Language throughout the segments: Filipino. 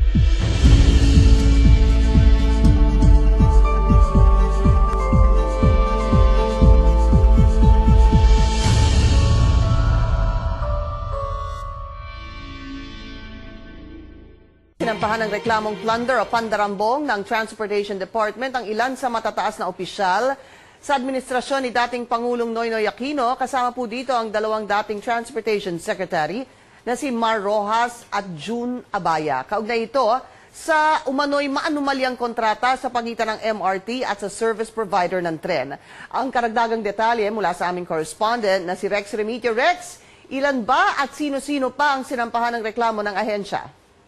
Sinampahan ng reklamong plunder o pandarambong ng Transportation Department ang ilan sa matataas na opisyal sa administrasyon ni dating Pangulong Noynoy Aquino. Kasama po dito ang dalawang dating Transportation Secretary na si Mar Roxas at June Abaya. Kaugnay ito sa umano'y maanumalyang kontrata sa pagitan ng MRT at sa service provider ng tren. Ang karagdagang detalye mula sa aming correspondent na si Rex Remitio. Rex, ilan ba at sino-sino pa ang sinampahan ng reklamo ng ahensya?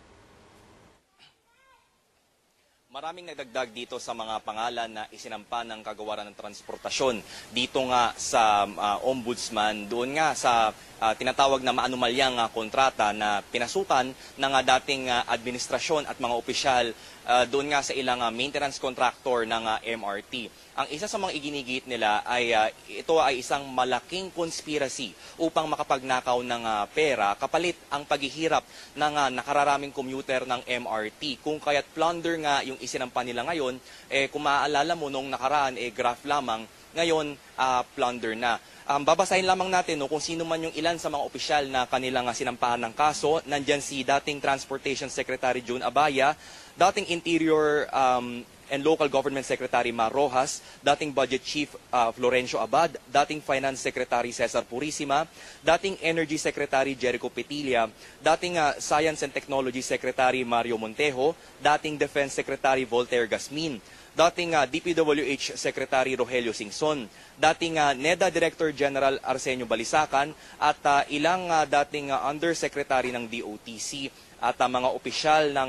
Maraming nagdagdag dito sa mga pangalan na isinampa ng kagawaran ng transportasyon. Dito nga sa ombudsman, doon nga sa tinatawag na maanumalyang kontrata na pinasukan ng dating administrasyon at mga opisyal doon nga sa ilang maintenance contractor ng MRT. Ang isa sa mga iginigit nila ay ito ay isang malaking conspiracy upang makapagnakaw ng pera kapalit ang paghihirap ng nakararaming commuter ng MRT. Kung kaya't plunder nga yung isinampa nila ngayon, kung maaalala mo nung nakaraan, graph lamang, ngayon plunder na. Babasahin lamang natin kung sino man yung ilan sa mga opisyal na kanilang sinampahan ng kaso. Nandyan si dating Transportation Secretary June Abaya, dating Interior and Local Government Secretary Mar Roxas, dating Budget Chief Florencio Abad, dating Finance Secretary Cesar Purisima, dating Energy Secretary Jericho Petilla, dating Science and Technology Secretary Mario Montejo, dating Defense Secretary Voltaire Gasmin, dating DPWH Secretary Rogelio Singson, dating NEDA Director General Arsenio Balisacan, at ilang dating Undersecretary ng DOTC at mga opisyal ng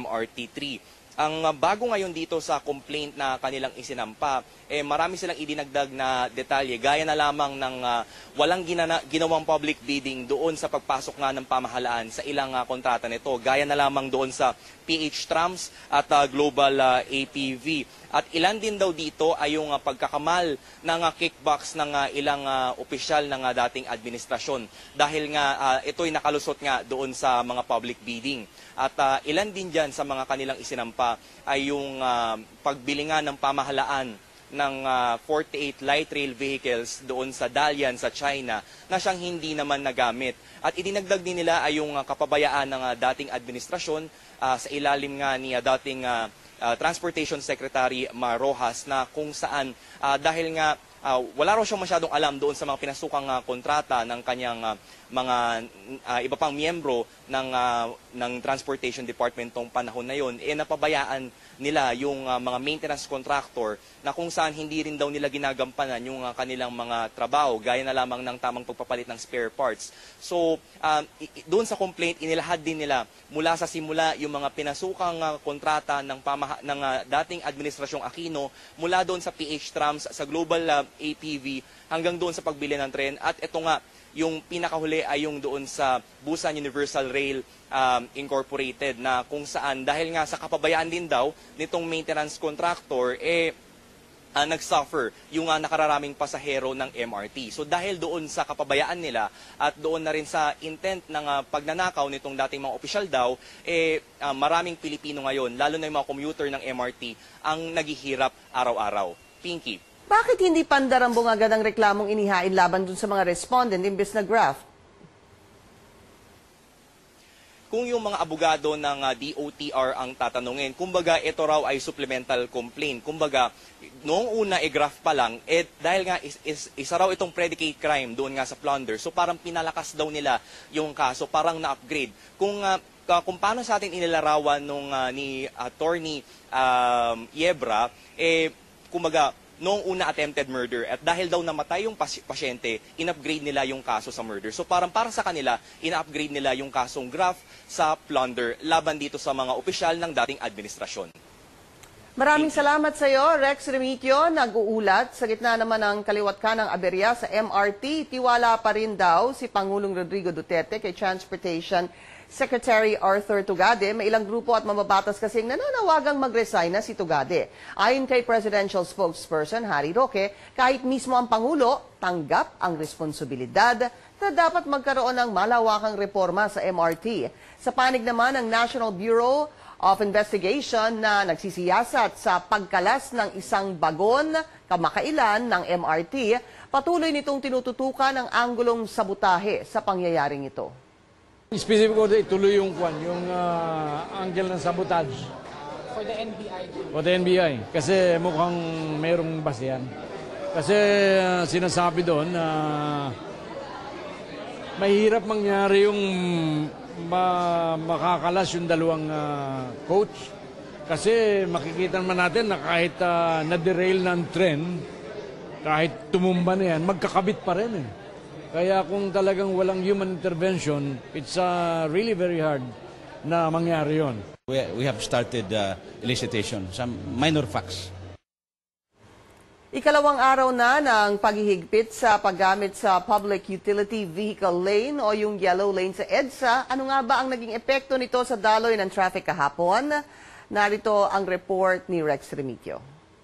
MRT3. Ang bago ngayon dito sa complaint na kanilang isinampa, marami silang idinagdag na detalye, gaya na lamang ng walang ginawang public bidding doon sa pagpasok nga ng pamahalaan sa ilang kontrata nito, gaya na lamang doon sa PH Trams at Global APV. At ilan din daw dito ay yung pagkakamal ng kickbacks ng ilang opisyal ng dating administrasyon dahil nga ito'y nakalusot nga doon sa mga public bidding. At ilan din dyan sa mga kanilang isinampa ay yung pagbili nga ng pamahalaan ng 48 light rail vehicles doon sa Dalian sa China na siyang hindi naman nagamit. At idinagdag din nila ay yung kapabayaan ng dating administrasyon sa ilalim nga ni dating Transportation Secretary Mar Roxas na kung saan dahil nga wala raw siyang masyadong alam doon sa mga pinasukang kontrata ng kanyang mga iba pang miyembro ng Transportation Department tong panahon na yon, napabayaan nila yung mga maintenance contractor na kung saan hindi rin daw nila ginagampanan yung kanilang mga trabaho, gaya na lamang ng tamang pagpapalit ng spare parts. So, doon sa complaint, inilahad din nila mula sa simula yung mga pinasukang kontrata ng dating administrasyong Aquino, mula doon sa PH Trams, sa Global APV, hanggang doon sa pagbili ng tren. At ito nga, yung pinakahuli ay yung doon sa Busan Universal Rail Incorporated na kung saan dahil nga sa kapabayaan din daw nitong maintenance contractor, nag-suffer yung nakararaming pasahero ng MRT. So dahil doon sa kapabayaan nila at doon na rin sa intent ng pagnanakaw nitong dating mga opisyal daw, maraming Pilipino ngayon, lalo na yung mga commuter ng MRT, ang naghihirap araw-araw. Pinky. Bakit hindi pandarambong agad ang reklamong inihain laban dun sa mga respondent imbes na graft? Kung yung mga abogado ng DOTR ang tatanungin, kumbaga ito raw ay supplemental complaint. Kumbaga, noong una graft pa lang, dahil nga isa raw itong predicate crime doon nga sa plunder, so parang pinalakas daw nila yung kaso, parang na-upgrade. Kung paano sa atin inilarawan nung ni Attorney Yebra, kumbaga, noong una attempted murder at dahil daw namatay yung pasyente, in-upgrade nila yung kaso sa murder. So parang para sa kanila, in-upgrade nila yung kasong graft sa plunder laban dito sa mga opisyal ng dating administrasyon. Maraming salamat sa iyo, Rex Remitio. Nag-uulat sa gitna naman ng kaliwat ka ng aberya sa MRT. Tiwala pa rin daw si Pangulong Rodrigo Duterte kay Transportation Secretary Arthur Tugade. May ilang grupo at mamabatas kasing nananawagang mag-resign na si Tugade. Ayon kay Presidential Spokesperson Harry Roque, kahit mismo ang Pangulo, tanggap ang responsibilidad na dapat magkaroon ng malawakang reforma sa MRT. Sa panig naman ng National Bureau of Investigation na nagsisiyasat sa pagkalas ng isang bagon kamakailan ng MRT, patuloy nitong tinututukan ang anggulong sabotahe sa pangyayaring ito. Specific ko ituloy yung angle ng sabotage. For the NBI? For the NBI. Kasi mukhang mayroong basehan. Kasi sinasabi doon na mahirap mangyari yung makakalas yung dalawang coach. Kasi makikita naman natin na kahit na-derail ng tren, kahit tumumba na yan, magkakabit pa rin eh. Kaya kung talagang walang human intervention, it's really very hard na mangyari yon. We have started elicitation, some minor facts. Ikalawang araw na ng paghihigpit sa paggamit sa Public Utility Vehicle Lane o yung yellow lane sa EDSA. Ano nga ba ang naging epekto nito sa daloy ng traffic kahapon? Narito ang report ni Rex Remitio.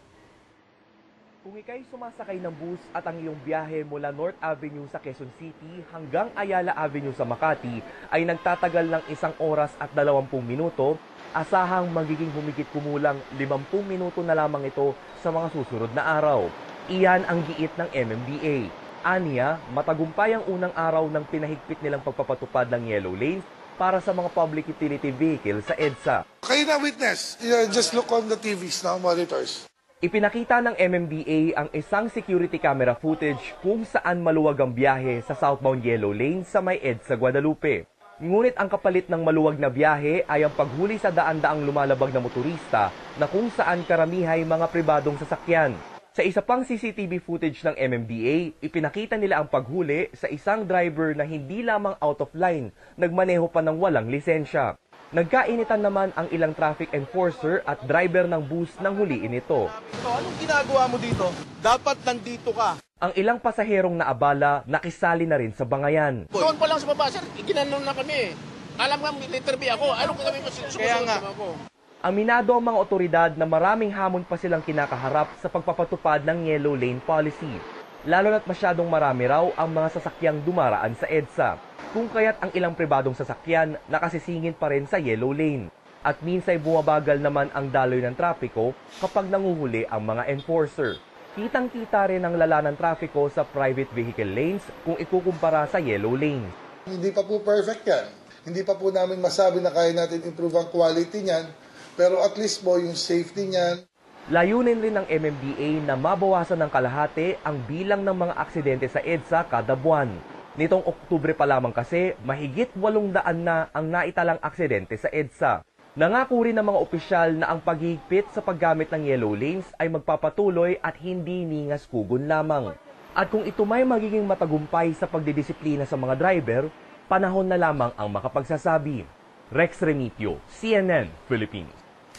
Kung ika'y sumasakay ng bus at ang iyong biyahe mula North Avenue sa Quezon City hanggang Ayala Avenue sa Makati ay nagtatagal ng 1 oras at 20 minuto, asahang magiging humigit kumulang 50 minuto na lamang ito sa mga susunod na araw. Iyan ang giit ng MMDA. Aniya, matagumpay ang unang araw ng pinahigpit nilang pagpapatupad ng yellow lanes para sa mga public utility vehicle sa EDSA. Kayo na witness, just look on the TVs now, monitors. Ipinakita ng MMDA ang isang security camera footage kung saan maluwag ang biyahe sa southbound yellow lane sa may EDSA Guadalupe. Ngunit ang kapalit ng maluwag na biyahe ay ang paghuli sa daan-daang lumalabag na motorista na kung saan karamihay mga pribadong sasakyan. Sa isa pang CCTV footage ng MMDA, ipinakita nila ang paghuli sa isang driver na hindi lamang out of line, nagmaneho pa ng walang lisensya. Nagkainitan naman ang ilang traffic enforcer at driver ng bus nang huliin ito. Anong ginagawa mo dito? Dapat nandito ka. Ang ilang pasaherong naabala, nakisali na rin sa bangayan. Doon pa lang sa baba, sir, ginanon na kami. Alam nga, letter B ako. Ano kung kami masusunod ako? Aminado ang mga otoridad na maraming hamon pa silang kinakaharap sa pagpapatupad ng yellow lane policy. Lalo na't masyadong marami raw ang mga sasakyang dumaraan sa EDSA. Kung kaya't ang ilang pribadong sasakyan nakasisingin pa rin sa yellow lane. At minsay bumabagal naman ang daloy ng trapiko kapag nanguhuli ang mga enforcer. Kitang-kita rin ang lala ng trapiko sa private vehicle lanes kung ikukumpara sa yellow lane. Hindi pa po perfect yan. Hindi pa po namin masabi na kaya natin improve ang quality niyan. Pero at least po yung safety niyan. Layunin rin ng MMDA na mabawasan ng kalahati ang bilang ng mga aksidente sa EDSA kada buwan. Nitong Oktubre pa lamang kasi, mahigit 800 na ang naitalang aksidente sa EDSA. Nangako rin ng mga opisyal na ang paghihigpit sa paggamit ng yellow lanes ay magpapatuloy at hindi ningas kugon lamang. At kung ito may magiging matagumpay sa pagdidisiplina sa mga driver, panahon na lamang ang makapagsasabi. Rex Remitio, CNN, Philippines.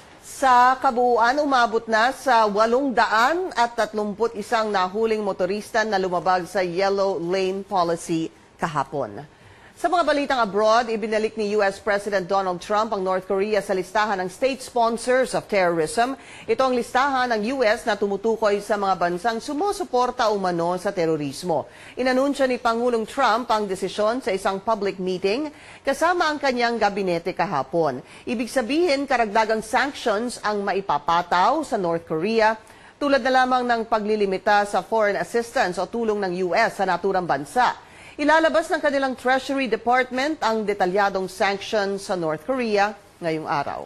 Sa kabuuan, umabot na sa 831 nahuling motorista na lumabag sa yellow lane policy kahapon. Sa mga balitang abroad, ibinalik ni US President Donald Trump ang North Korea sa listahan ng state sponsors of terrorism. Ito ang listahan ng US na tumutukoy sa mga bansang sumusuporta umano sa terorismo. Inanunsyo ni Pangulong Trump ang desisyon sa isang public meeting kasama ang kanyang gabinete kahapon. Ibig sabihin, karagdagang sanctions ang maipapataw sa North Korea tulad na lamang ng paglilimita sa foreign assistance o tulong ng US sa naturang bansa. Ilalabas ng kanilang Treasury Department ang detalyadong sanctions sa North Korea ngayong araw.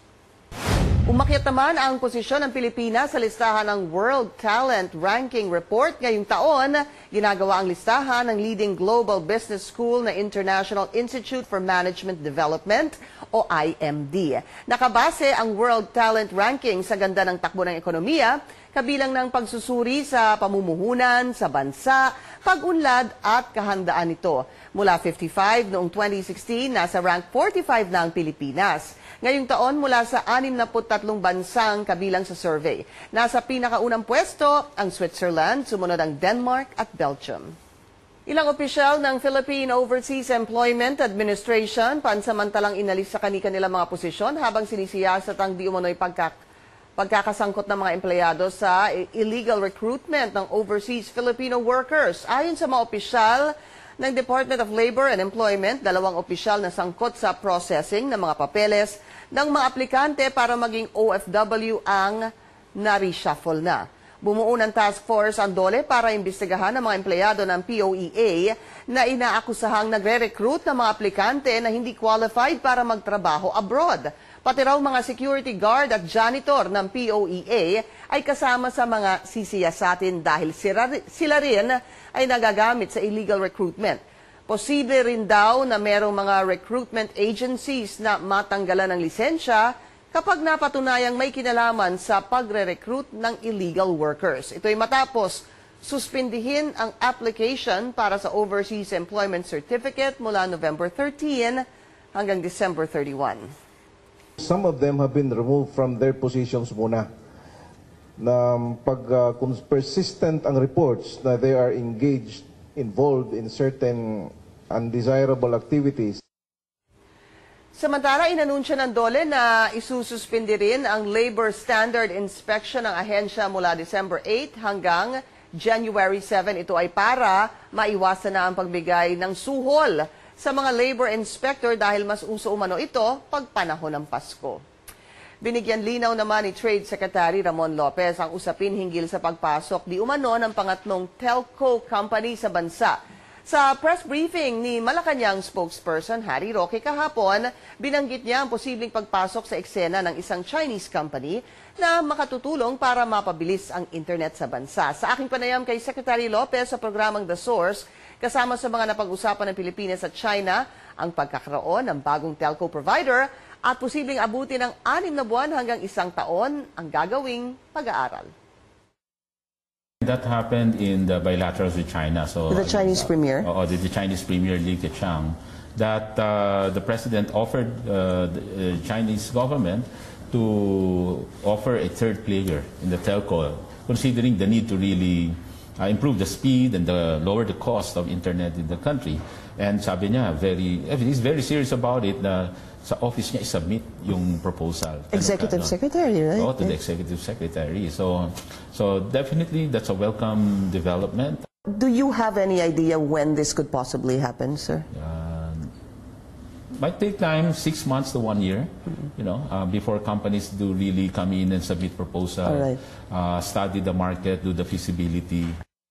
Umakyat naman ang posisyon ng Pilipinas sa listahan ng World Talent Ranking Report ngayong taon. Ginagawa ang listahan ng leading global business school na International Institute for Management Development o IMD. Nakabase ang World Talent Ranking sa ganda ng takbo ng ekonomiya, kabilang ng pagsusuri sa pamumuhunan sa bansa, pag-unlad at kahandaan nito. Mula 55 noong 2016, nasa rank 45 na ang Pilipinas. Ngayong taon, mula sa 63 bansang kabilang sa survey. Nasa pinakaunang pwesto ang Switzerland, sumunod ang Denmark at Belgium. Ilang opisyal ng Philippine Overseas Employment Administration pansamantalang inalis sa kanilang mga posisyon habang sinisiyasat ang di umano'y pagkakasangkot ng mga empleyado sa illegal recruitment ng overseas Filipino workers. Ayon sa mga opisyal, ng Department of Labor and Employment, 2 opisyal na sangkot sa processing ng mga papeles ng mga aplikante para maging OFW ang na-reshuffle na. Bumuo ng task force ang DOLE para imbestigahan ang mga empleyado ng POEA na inaakusahang nagre-recruit ng mga aplikante na hindi qualified para magtrabaho abroad. Pati raw mga security guard at janitor ng POEA ay kasama sa mga sisiyasatin dahil sila rin ay nagagamit sa illegal recruitment. Posible rin daw na merong mga recruitment agencies na matanggalan ng lisensya kapag napatunayang may kinalaman sa pagre-recruit ng illegal workers. Ito ay matapos suspindihin ang application para sa Overseas Employment Certificate mula November 13 hanggang December 31. Some of them have been removed from their positions muna. Na kung persistent ang reports na they are involved in certain undesirable activities. Samantala, inanunsyo ng DOLE na isususpindi rin ang labor standard inspection ng ahensya mula December 8 hanggang January 7. Ito ay para maiwasan na ang pagbigay ng suhol sa mga labor inspector dahil mas uso umano ito pag panahon ng Pasko. Binigyan linaw naman ni Trade Secretary Ramon Lopez ang usapin hinggil sa pagpasok di umano ng pangatlong telco company sa bansa. Sa press briefing ni Malacanang spokesperson Harry Roque kahapon, binanggit niya ang posibleng pagpasok sa eksena ng isang Chinese company na makatutulong para mapabilis ang internet sa bansa. Sa aking panayam kay Secretary Lopez sa programang The Source, kasama sa mga napag-usapan ng Pilipinas at China, ang pagkakaroon ng bagong telco provider at posibleng abutin ng 6 na buwan hanggang 1 taon ang gagawing pag-aaral. That happened in the bilaterals with China. So the Chinese premier? The Chinese premier, Li Keqiang, that the president offered the Chinese government to offer a third player in the telco, considering the need to really improve the speed and lower the cost of internet in the country. And sabi niya, he's very serious about it. Sa office niya i-submit yung proposal. Executive Secretary, right? To the Executive Secretary. So definitely that's a welcome development. Do you have any idea when this could possibly happen, sir? Might take time, 6 months to 1 year, before companies do really come in and submit proposal, study the market, do the feasibility.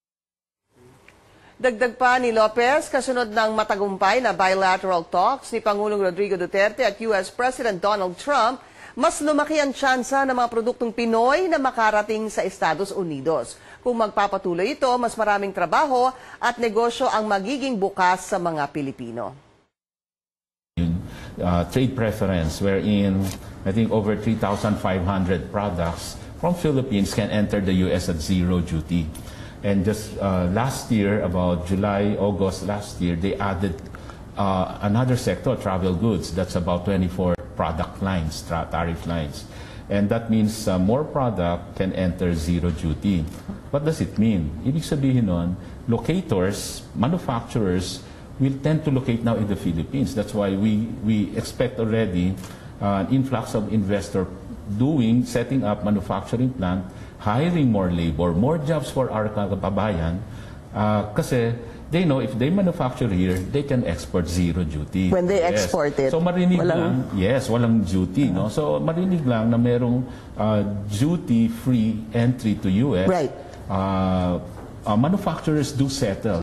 Dagdag pa ni Lopez, kasunod ng matagumpay na bilateral talks ni Pangulong Rodrigo Duterte at US President Donald Trump, mas lumaki ang tsansa ng mga produktong Pinoy na makarating sa Estados Unidos. Kung magpapatuloy ito, mas maraming trabaho at negosyo ang magiging bukas sa mga Pilipino. Trade preference wherein I think over 3,500 products from Philippines can enter the US at zero duty. And just last year, about July, August last year, they added another sector, travel goods. That's about 24 product lines, tariff lines. And that means more product can enter zero duty. What does it mean? Ibig sabihin nun, locators, manufacturers will tend to locate now in the Philippines. That's why we expect already an influx of investor setting up manufacturing plant, hiring more labor, more jobs for our kababayan, kasi they know if they manufacture here, they can export zero duty. When they export it, so marinig lang, walang duty. No? So marinig lang na merong duty-free entry to US. Right. Manufacturers do settle.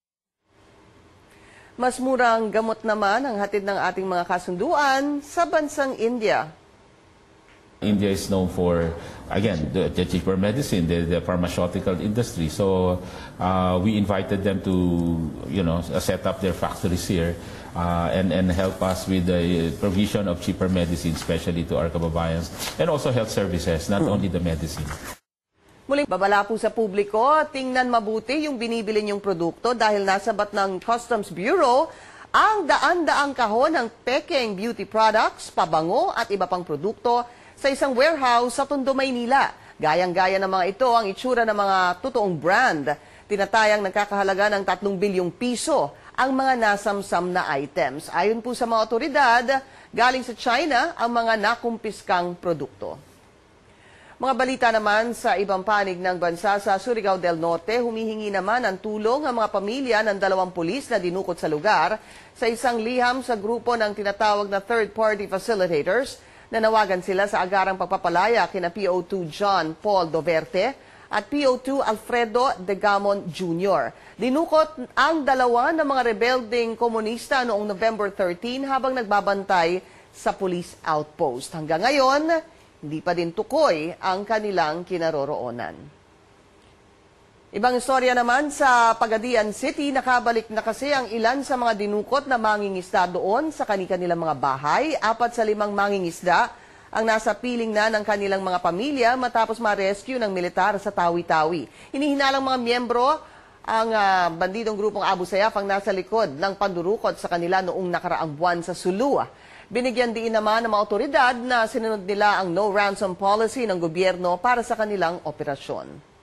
Mas murang gamot naman ang hatid ng ating mga kasunduan sa bansang India. India is known for, again, the cheaper medicine, the pharmaceutical industry. So we invited them to, set up their factories here and help us with the provision of cheaper medicine, especially to our kababayans, and also health services, not only the medicine. Muling babala po sa publiko, tingnan mabuti yung binibili niyong produkto dahil nasabat ng Customs Bureau ang daan-daang kahon ng peking beauty products, pabango at iba pang produkto sa isang warehouse sa Tondo, Maynila. Gayang-gaya ng mga ito ang itsura ng mga totoong brand. Tinatayang nagkakahalaga ng 3 bilyong piso ang mga nasamsam na items. Ayon po sa mga otoridad, galing sa China ang mga nakumpiskang produkto. Mga balita naman sa ibang panig ng bansa sa Surigao del Norte, humihingi naman ng tulong ang mga pamilya ng 2 pulis na dinukot sa lugar sa isang liham sa grupo ng tinatawag na third-party facilitators. Nanawagan sila sa agarang pagpapalaya kina PO2 John Paul Doverte at PO2 Alfredo De Gamon Jr. Dinukot ang 2 ng mga rebelding komunista noong November 13 habang nagbabantay sa police outpost. Hanggang ngayon, hindi pa din tukoy ang kanilang kinaroroonan. Ibang istorya naman sa Pagadian City, nakabalik na kasi ang ilan sa mga dinukot na mangingisda doon sa kanilang mga bahay. 4 sa 5 mangingisda ang nasa piling na ng kanilang mga pamilya matapos ma-rescue ng militar sa Tawi-Tawi. Hinihinalang mga miyembro ang bandidong grupong Abu Sayyaf ang nasa likod ng pandurukot sa kanila noong nakaraang buwan sa Sulu. Binigyan din naman ng mga otoridad na sinunod nila ang no ransom policy ng gobyerno para sa kanilang operasyon.